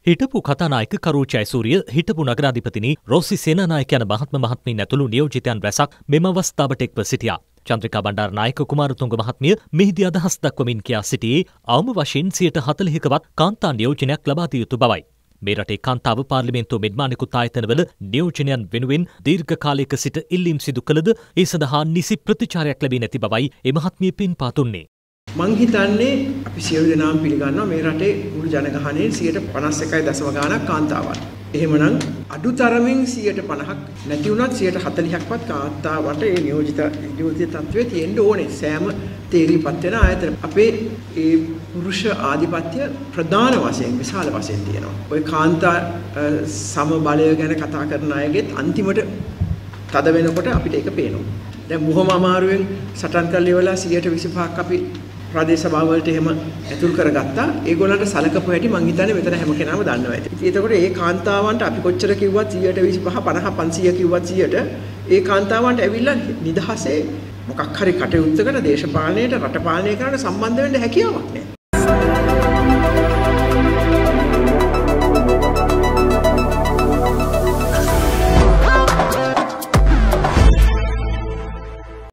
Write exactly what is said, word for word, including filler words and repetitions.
හිටපු කතානායක කරු ජයසූරිය, හිටපු නගරාධිපතිනි රෝසි සේනානායක යන මහත්ම මහත්මීන් ඇතුළු නියෝජිතයන් රැසක් මෙම අවස්ථාවට එක්ව සිටියා. චන්ද්‍රිකා බණ්ඩාරනායක කුමාරතුංග මහත්මිය මෙහිදී අදහස් දක්වමින් කියා සිටියේ අවම වශයෙන් සියයට හතළිහකවත් කාන්තා නියෝජනයක් ලබා දිය යුතු බවයි. මේ රටේ කාන්තාව පාර්ලිමේන්තුව මෙන්ම අනෙකුත් ආයතනවල නියෝජනයන් වෙනුවෙන් දීර්ඝ කාලයක සිට ඉල්ලීම් සිදු කළද ඒ සඳහා නිසි ප්‍රතිචාරයක් ලැබී නැති බවයි ඒ මහත්මිය පෙන්වා දුන්නේ. මං හිතන්නේ අපි සියලු දෙනාම පිළිගන්නවා මේ රටේ මුළු ජනගහනයෙන් සියයට පනස් එකයි දශම ගාණක් කාන්තාවන්. එහෙමනම් අඩුතරමින් සියයට පනහක් නැති වුණත් සියයට හතළිහක්වත් කාන්තාවට ඒ නියෝජිත නියෝජිත තත්ත්වයේ තියෙන්න ඕනේ. සෑම තේරීපත් වෙන ආයතන අපේ ඒ පුරුෂ ආධිපත්‍ය ප්‍රධාන වශයෙන් විශාල වශයෙන් තියෙනවා. ඔය කාන්තා සම බලය ගැන කතා කරන අයගෙත් අන්තිමට තද වෙනකොට අපිට ඒක පේනවා. දැන් බොහොම අමාරුවෙන් සටන් කරලා ඉවරලා සියයට විසිපහක් අපි ප්‍රදේශ සභාව වලට එහෙම ඇතුල් කරගත්තා. ඒගොල්ලන්ට සලකපු හැටි මං හිතන්නේ මෙතන හැම කෙනාම දන්නවා ඇති. ඉතින් එතකොට ඒ කාන්තාවන්ට අපි කොච්චර කිව්වත් සියයට විසිපහ පනහ පන්සීය කිව්වත් සියයට ඒ කාන්තාවන්ට ඇවිල්ලා නිදහසේ මොකක් හරි කටයුත්තකට දේශපාලනයට රට පාලනය කරන්න සම්බන්ධ වෙන්න හැකියාවක් නැහැ.